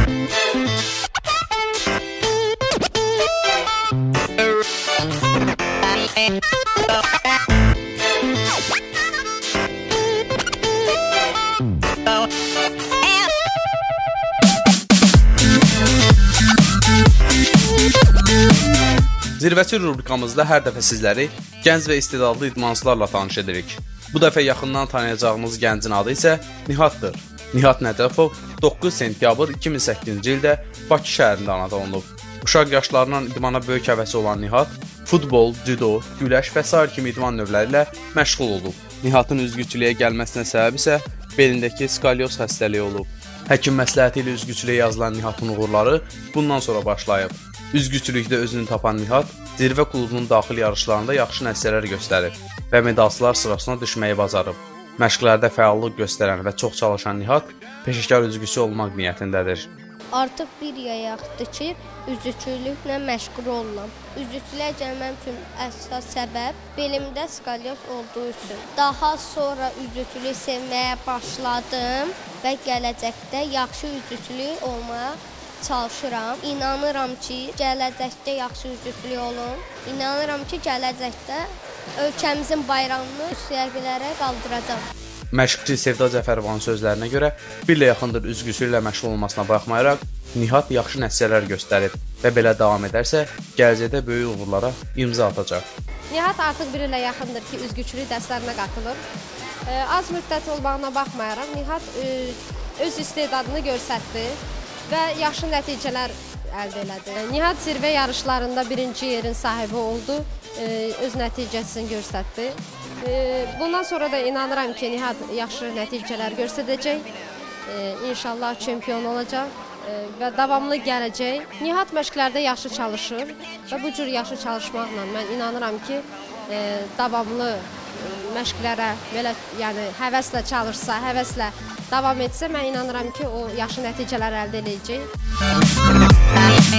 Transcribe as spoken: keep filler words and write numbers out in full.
Zirvəçi rubrikamızda hər dəfə sizləri gənc və istedadlı idmançılarla tanış edirik. Bu dəfə yaxından tanıyacağımız gəncin adı isə Nihatdır. Nihat Nəcəfov doqquz sentyabr iki min səkkizinci ildə Bakı şəhərində anadan olunub. Uşaq yaşlarından idmana böyük həvəsi olan Nihat, futbol, judo, güləş və sair kimi idman növləri ilə məşğul olub. Nihatın üzgüçülüyə gəlməsinə səbəb isə belindəki skalyoz xəstəliyi olub. Həkim məsləhəti ilə üzgüçülüyə yazılan Nihatın uğurları bundan sonra başlayıb. Üzgüçülükdə özünü tapan Nihat, zirvə klubunun daxili yarışlarında yaxşı nəticələr göstərib və medalçılar sırasına düşməyi bacarıb. Məşqlərdə fəallıq göstərən və çox çalışan Nihat, peşəkar üzgüçü olmaq niyyətindədir. Artıq bir yayaqdır ki, üzgüçülüklə məşğul oluram. Üzgüçülüyə gəlməm üçün əsas səbəb belimdə skalyoz olduğu üçün. Daha sonra üzgüçülüyü sevməyə başladım və gələcəkdə yaxşı üzgüçülük olmaya çalışıram. İnanıram ki, gələcəkdə yaxşı üzgüçülük olum. İnanıram ki, gələcəkdə ölkəmizin bayrağını müstəqillərə qaldıracam. Məşqçi Sevda Cəfərovanın sözlərinə görə, bir ilə yaxındır üzgüçülüklə məşğul olmasına baxmayaraq, Nihat yaxşı nəticələr göstərib və belə davam edərsə, gələcəkdə böyük uğurlara imza atacaq. Nihat artıq bir ilə yaxındır ki, üzgüçülük dərslərinə qatılır. Az müddət olmağına baxmayaraq, Nihat öz istedadını göstərdi və yaxşı nəticələr əldə elədi. Nihat zirvə yarışlarında birinci yerin sahibi oldu, öz nəticəsini göstərdi. Bundan sonra da inanıram ki, Nihat yaxşı nəticələr göstərəcək, inşallah çempion olacaq və davamlı gələcək. Nihat məşqlərdə yaxşı çalışır və bu cür yaxşı çalışmaqla mən inanıram ki, davamlı məşqlərə belə, yəni həvəslə çalışsa, həvəslə davam etsə, mən inanıram ki, o yaxşı nəticələr əldə edəcək.